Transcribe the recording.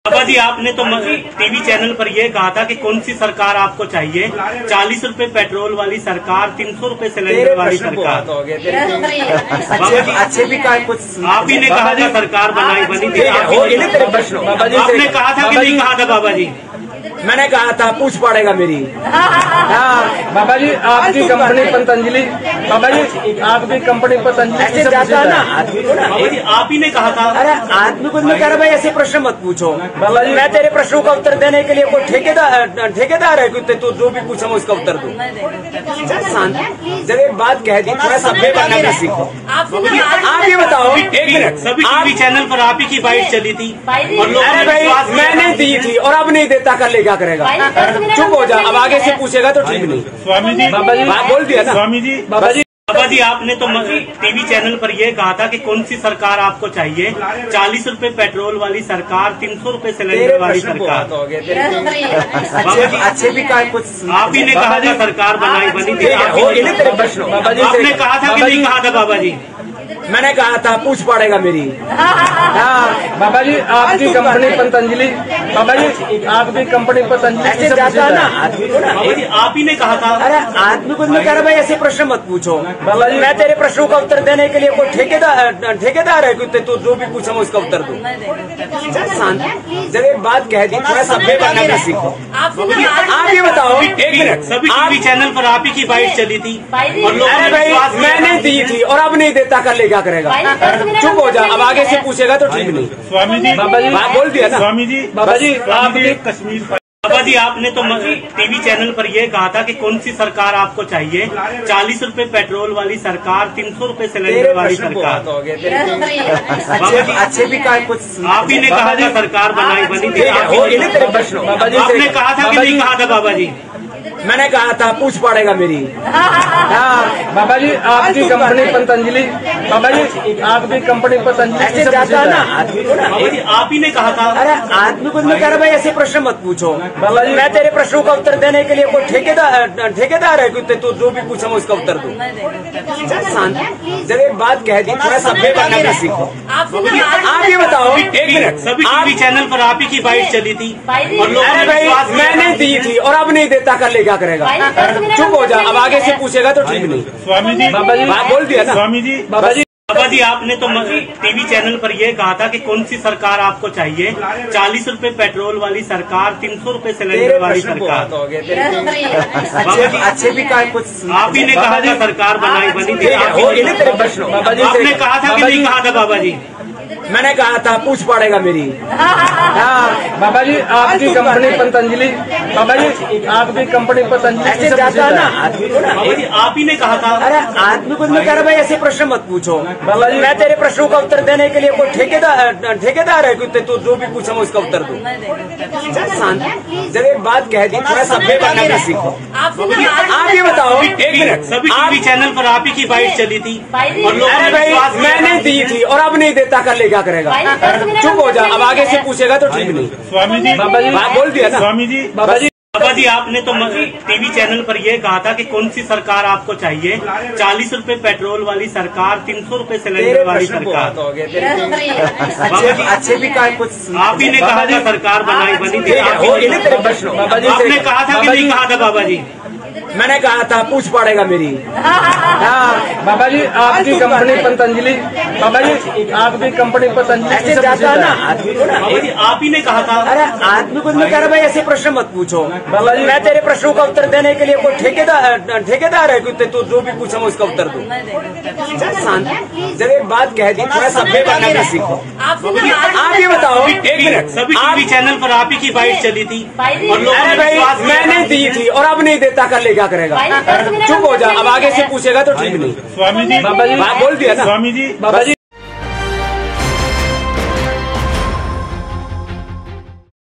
बाबा जी, आपने तो TV channel पर यह कहा था कि कौन सी सरकार आपको चाहिए? 40 रुपए पेट्रोल वाली सरकार, 300 रुपए सिलेंडर वाली सरकार। बाबा जी, अच्छे भी कुछ आप ही ने कहा था सरकार बनी थी, आपने कहा था कि नहीं कहा था? बाबा जी, मैंने कहा था पूछ पड़ेगा मेरी। हाँ बाबा जी, आपकी कंपनी पतंजलि, बाबा जी आपकी कंपनी पतंजलि ऐसे जाता है ना आदमी को ना। बाबा जी, आप ही ने कहा था। अरे आदमी को मैं कह रहा भाई ऐसे प्रश्न मत पूछो बाबा जी। मैं तेरे प्रश्नों का उत्तर देने के लिए कोई ठेकेदार है कि तू जो भी पूछा मैं उसका उत्तर दूं। जब एक बात कह दी थोड़ा सभ्य बनना भी सीखो। आप ये बताओ, एक मिनट, सभी टीवी चैनल पर आप ही की बाइट चली थी और लोग अरे भाई मैंने दी थी और अब नहीं देता, कर ले क्या करेगा? चुप हो जा, अब आगे से पूछेगा तो ठीक नहीं। स्वामी जी, बाबा जी बोल दिया ना। स्वामी जी, बाबा जी बाबा जी, आपने तो टीवी चैनल पर यह कहा था कि कौन सी सरकार आपको चाहिए? 40 रुपए पेट्रोल वाली सरकार, 300 रुपए सिलेंडर वाली सरकार। बाबा जी, अच्छे भी कुछ आप ही ने कहा था सरकार बनी थी, बाबा जी आपने कहा था कि नहीं कहा था? बाबा जी, मैंने कहा था पूछ पड़ेगा मेरी। हाँ बाबा जी, आपकी कंपनी पतंजलि, बाबा जी आपकी कंपनी पतंजलि ऐसे जाता है ना आदमी को ना। बाबा जी, आप ही ने कहा था। अरे आदमी को मैं कह रहा भाई ऐसे प्रश्न मत पूछो बाबा जी। मैं तेरे प्रश्नों का उत्तर देने के लिए कोई ठेकेदार है कि तू जो भी पूछा मैं उसका उत्तर दूं। जब एक बात कह दी थोड़ा सभ्य बनना भी सीखो। आप ये बताओ, एक मिनट, सभी टीवी चैनल पर आप ही की बाइट चली थी और लोग अरे भाई मैंने दी थी और अब नहीं देता, कर ले क्या करेगा? चुप हो जा, अब आगे से पूछेगा तो ठीक नहीं। स्वामी जी, बाबा जी बोल दिया ना। स्वामी जी, बाबा जी आपकी कश्मीर। बाबा जी, आपने तो टीवी चैनल पर यह कहा था कि कौन सी सरकार आपको चाहिए? 40 रुपए पेट्रोल वाली सरकार, 300 रुपए सिलेंडर वाली सरकार। बाबा जी, अच्छे भी कुछ आप ही ने कहा था सरकार बनी थी, बाबा जी आपने कहा था कि नहीं कहा था? बाबा जी, मैंने कहा था पूछ पड़ेगा मेरी। हाँ बाबा जी, आपकी कंपनी पतंजलि, बाबा जी आपकी कंपनी पतंजलि ऐसे जाता है ना आदमी को ना। बाबा जी, आप ही ने कहा था। अरे आदमी को मैं कह रहा भाई ऐसे प्रश्न मत पूछो बाबा जी। मैं तेरे प्रश्नों का उत्तर देने के लिए कोई ठेकेदार है कि तू जो भी पूछा मैं उसका उत्तर दूं। जब एक बात कह दी थोड़ा सभ्य बनना भी सीखो। आप ये बताओ, एक मिनट, सभी टीवी चैनल पर आप ही की बाइट चली थी और लोग अरे भाई मैंने दी थी और अब नहीं देता, कर ले क्या करेगा? चुप हो जा, अब आगे से पूछेगा तो ठीक नहीं। स्वामी जी, बाबा जी बोल दिया ना। स्वामी जी, बाबा जी बाबा जी, आपने तो टीवी चैनल पर यह कहा था कि कौन सी सरकार आपको चाहिए? 40 रुपए पेट्रोल वाली सरकार, 300 रुपए सिलेंडर वाली सरकार। बाबा जी, अच्छे भी कुछ आप ही ने कहा था सरकार बनी थी, बाबा जी आपने कहा था कि नहीं कहा था? बाबा जी, मैंने कहा था पूछ पड़ेगा मेरी। हाँ बाबा जी, आपकी कंपनी पतंजलि, बाबा जी आपकी कंपनी पतंजलि ऐसे जाता है ना आदमी को ना। बाबा जी, आप ही ने कहा था। अरे आदमी को मैं कह रहा भाई ऐसे प्रश्न मत पूछो बाबा जी। मैं तेरे प्रश्नों का उत्तर देने के लिए कोई ठेकेदार है कि तू जो भी पूछा मैं उसका उत्तर दूं। जब एक बात कह दी थोड़ा सभ्य बनना भी सीखो। आप ये बताओ, एक मिनट, सभी टीवी चैनल पर आप ही की बाइट चली थी और लोग अरे भाई मैंने दी थी और अब नहीं देता, कर ले क्या करेगा? चुप हो जा, अब आगे से पूछेगा तो ठीक नहीं। स्वामी जी, बाबा जी बोल दिया ना। स्वामी जी, बाबा जी बाबा जी, आपने तो टीवी चैनल पर यह कहा था कि कौन सी सरकार आपको चाहिए? 40 रुपए पेट्रोल वाली सरकार, 300 रुपए सिलेंडर वाली सरकार। बाबा जी, अच्छे भी कुछ आप ही ने कहा था सरकार बनी थी, बाबा जी आपने कहा था कि नहीं कहा था? बाबा जी, मैंने कहा था पूछ पड़ेगा मेरी। हाँ बाबा जी, आपकी कंपनी पतंजलि, बाबा जी आपकी कंपनी पतंजलि ऐसे जाता है ना आदमी को ना। बाबा जी, आप ही ने कहा था। अरे आदमी को मैं कह रहा भाई ऐसे प्रश्न मत पूछो बाबा जी। मैं तेरे प्रश्नों का उत्तर देने के लिए कोई ठेकेदार है कि तू जो भी पूछा मैं उसका उत्तर दूं। जब एक बात कह दी थोड़ा सभ्य बनना भी सीखो। आप ये बताओ, एक मिनट, सभी टीवी चैनल पर आप ही की बाइट चली थी और लोग अरे भाई मैंने दी थी और अब नहीं देता, कर ले क्या करेगा? चुप हो जा, अब आगे से पूछेगा तो ठीक नहीं। स्वामी जी, बाबा जी बोल दिया ना। स्वामी जी, बाबा जी